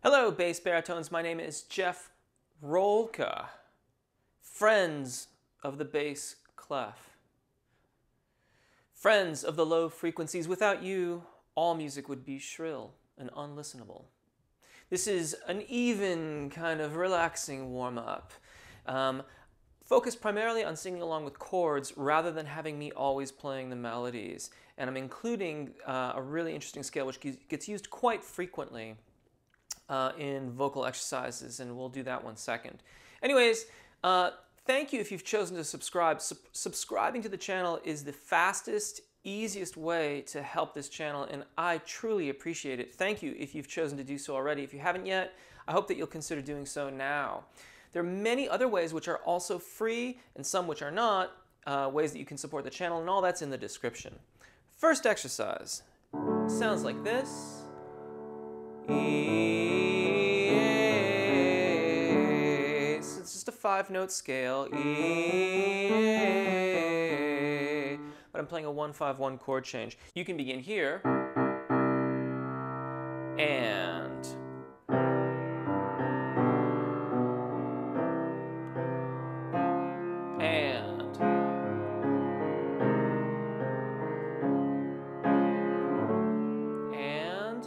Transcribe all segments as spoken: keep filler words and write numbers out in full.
Hello, bass baritones. My name is Jeff Rolka, friends of the bass clef, friends of the low frequencies. Without you, all music would be shrill and unlistenable. This is an even kind of relaxing warm-up, um, focused primarily on singing along with chords rather than having me always playing the melodies. And I'm including uh, a really interesting scale which gets used quite frequently Uh, in vocal exercises, and we'll do that one second. Anyways, uh, thank you if you've chosen to subscribe. Sub subscribing to the channel is the fastest, easiest way to help this channel, and I truly appreciate it. Thank you if you've chosen to do so already. If you haven't yet, I hope that you'll consider doing so now. There are many other ways which are also free, and some which are not, uh, ways that you can support the channel, and all that's in the description. First exercise sounds like this. E, so it's just a five-note scale. E, but I'm playing a one five one chord change. You can begin here and and and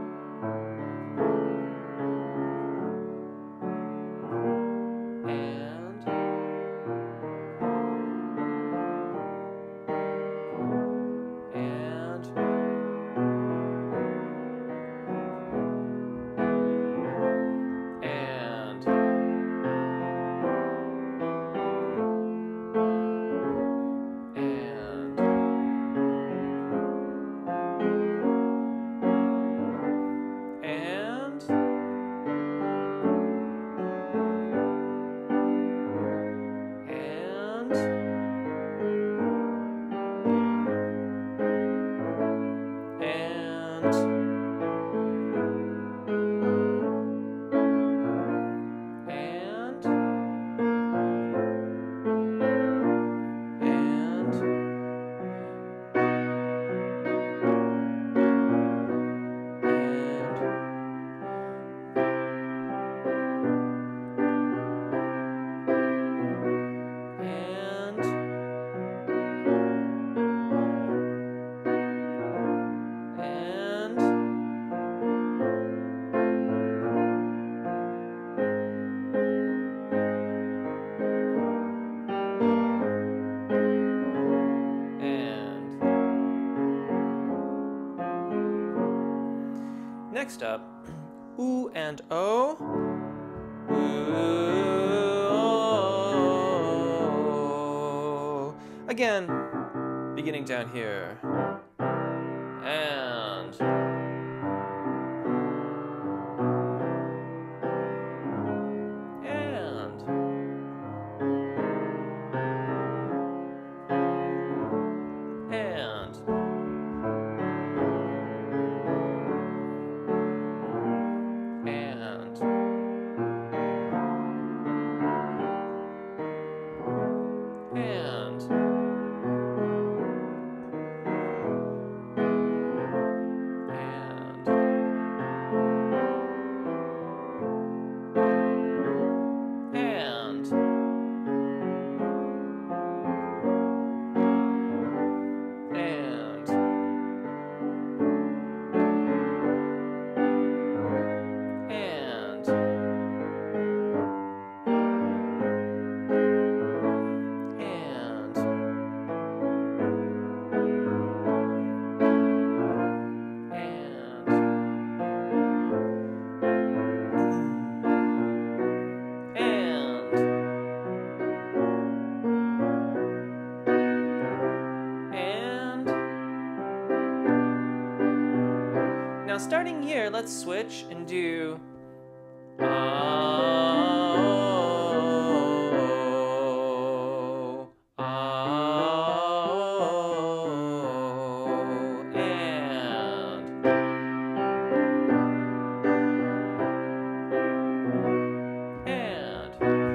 Next up, ooh and oh. Ooh, oh. Again, beginning down here. And and and Now starting here, let's switch and do oh, oh, and and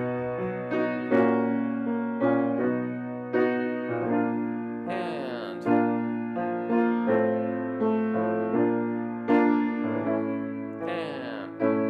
and and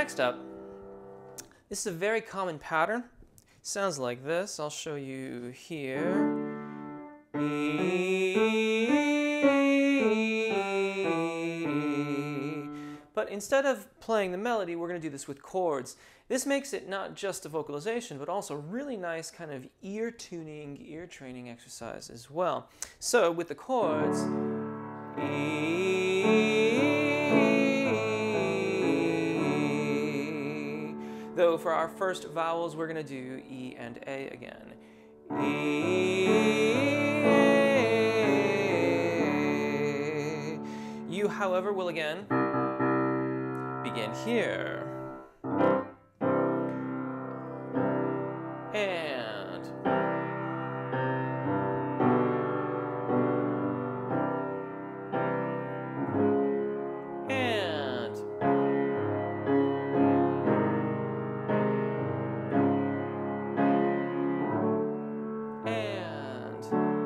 next up, this is a very common pattern. Sounds like this. I'll show you here. But instead of playing the melody, we're going to do this with chords. This makes it not just a vocalization, but also a really nice kind of ear tuning, ear training exercise as well. So with the chords, E, though for our first vowels, we're going to do E and A again. E. You, however, will again begin here. And and and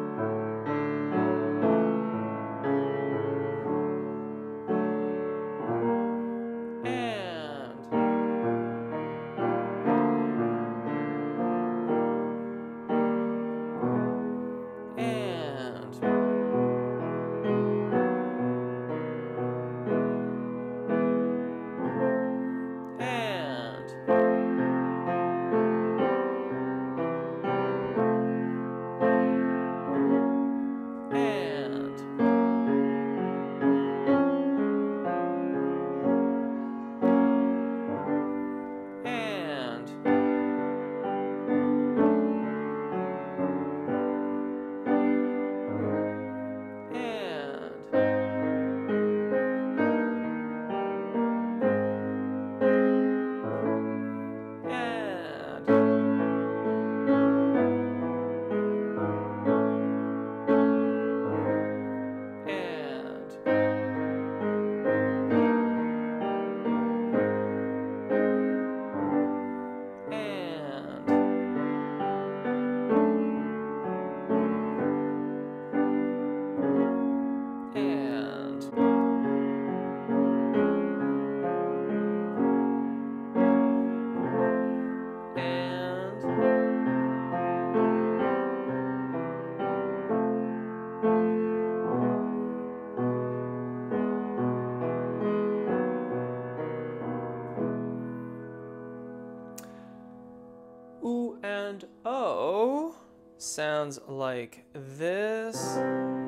oo and o sounds like this.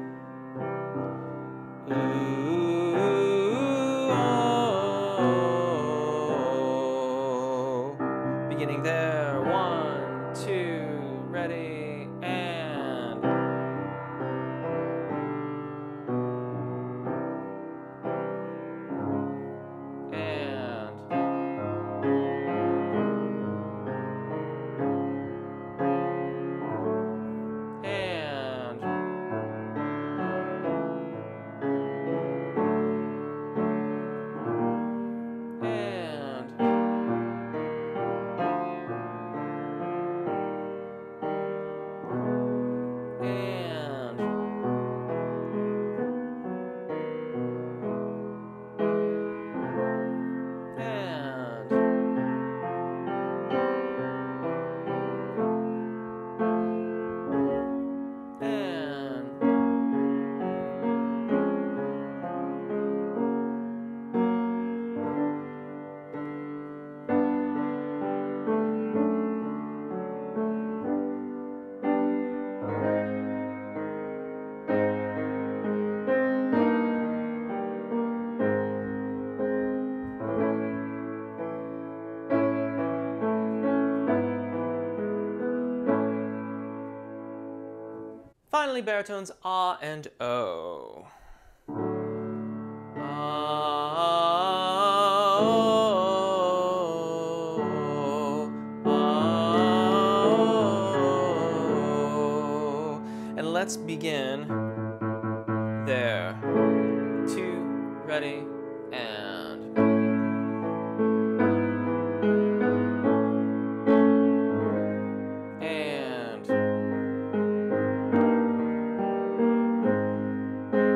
Ooh, oh. Beginning there, one, two, ready, and and and finally, baritones ah and o. Ah, oh, ah, oh. And let's begin there. Two, ready, and. And.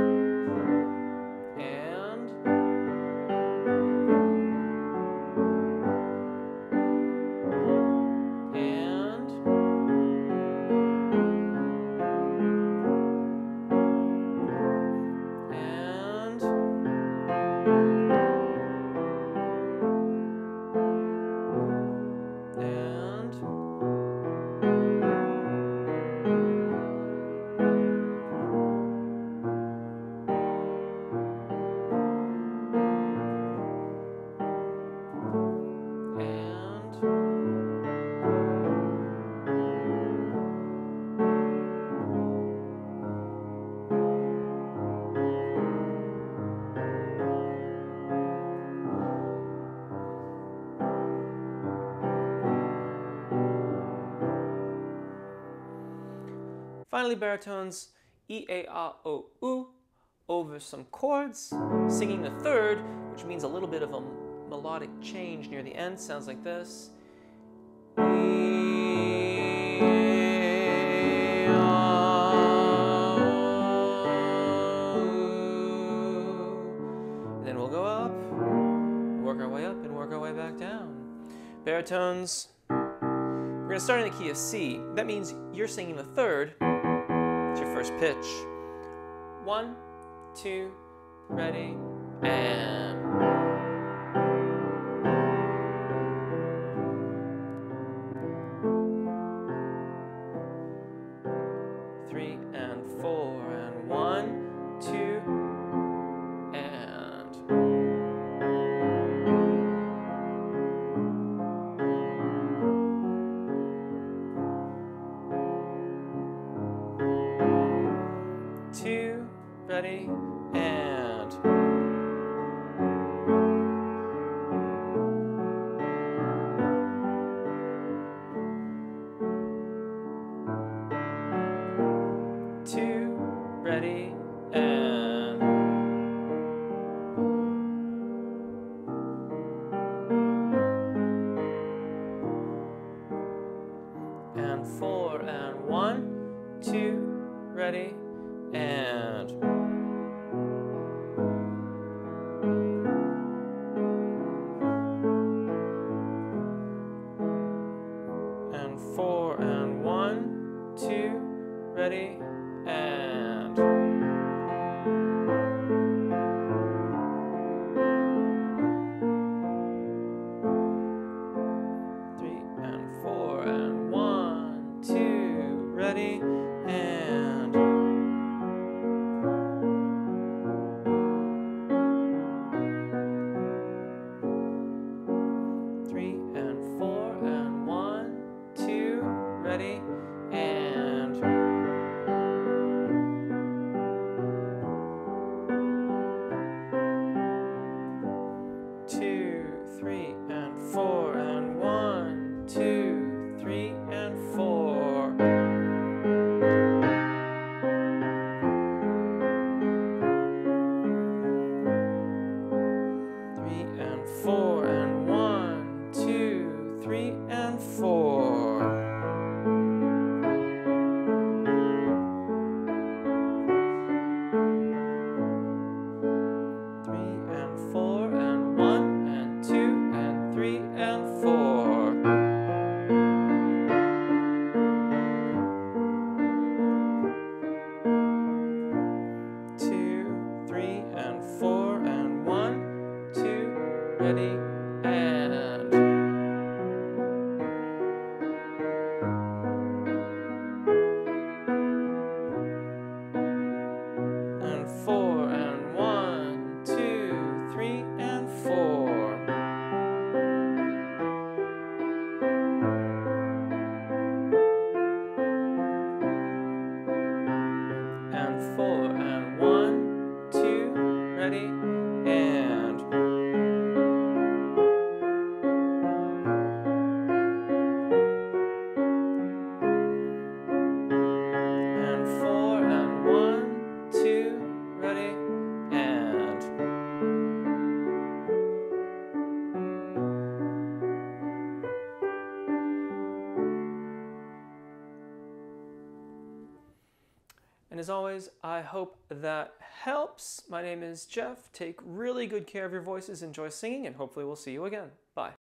And Finally, baritones, E, A, A, O, U, over some chords, singing the third, which means a little bit of a melodic change near the end. Sounds like this. E, A, O. And then we'll go up, work our way up, and work our way back down. Baritones, we're going to start in the key of C. That means you're singing the third. It's your first pitch. One, two, ready, and. Three and four, and one, two, and. Two, ready, and. Two, ready, and. And four, and one, two, ready, and. And four, and one, two, ready, and. Three, and four, and one, two, ready, and. Three, and four, and one, two, ready, and. Two, three, and four, and one, two, three, and four. Three, and four, and one, two, three, and four. Three, and four, and one, and two, and three, and four. Two, three, and four, and one, two, ready, and. And four, and one, two, three, and four. And four, and one, two, ready, and. And four, and one, two, ready, and. And as always, I hope that helps. My name is Jeff. Take really good care of your voices, enjoy singing, and hopefully we'll see you again. Bye.